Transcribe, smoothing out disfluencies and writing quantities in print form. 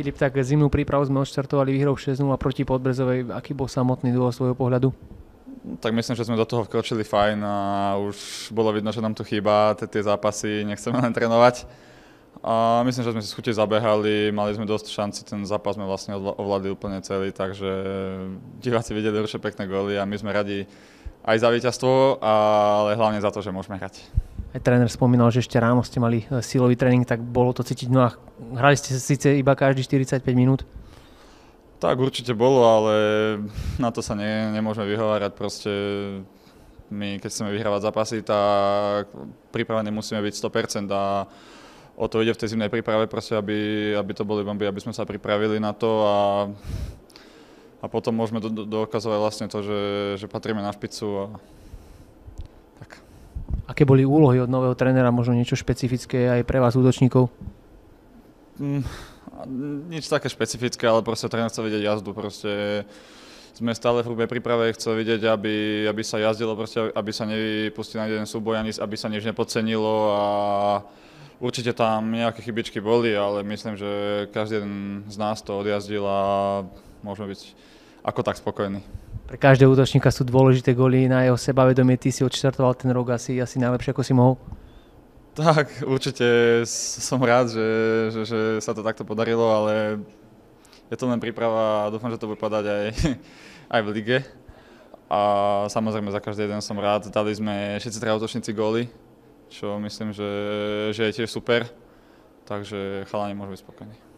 Filip, tak zimnú prípravu sme odštartovali výhrou 6-0 proti Podbrezovej. Aký bol samotný duel svojho pohľadu? Tak myslím, že sme do toho vkročili fajn a už bolo vidno, že nám tu chýba tie zápasy, nechceme len trénovať. A myslím, že sme si z chuti zabehali, mali sme dosť šanci, ten zápas sme vlastne ovládli úplne celý, takže diváci videli určite pekné góly a my sme radi aj za víťazstvo, ale hlavne za to, že môžeme hrať. Aj tréner spomínal, že ešte ráno ste mali silový tréning, tak bolo to cítiť. No a hrali ste síce iba každý 45 minút? Tak určite bolo, ale na to sa nemôžeme vyhovárať. Proste my, keď chceme vyhrávať zápasy, tak pripravení musíme byť 100% a o to ide v tej zimnej príprave, proste, aby to boli bomby, aby sme sa pripravili na to a potom môžeme dokazovať vlastne to, že patríme na špicu. A tak. Aké boli úlohy od nového trénera, možno niečo špecifické aj pre vás útočníkov? Nič také špecifické, ale proste tréner chce vidieť jazdu. Proste sme stále v hrubej príprave, chcel vidieť, aby sa jazdilo, proste, aby sa nevypustili na jeden súboj, aby sa nič nepodcenilo a určite tam nejaké chybičky boli, ale myslím, že každý jeden z nás to odjazdil a môžeme byť ako tak spokojní. Pre každého útočníka sú dôležité góly na jeho sebavedomie. Ty si odštartoval ten rok asi najlepšie, ako si mohol. Tak, určite som rád, že sa to takto podarilo, ale je to len príprava a dúfam, že to bude padať aj v lige. A samozrejme za každý jeden som rád. Dali sme všetci traja útočníci góly, čo myslím, že je tiež super. Takže chalani môžu byť spokojní.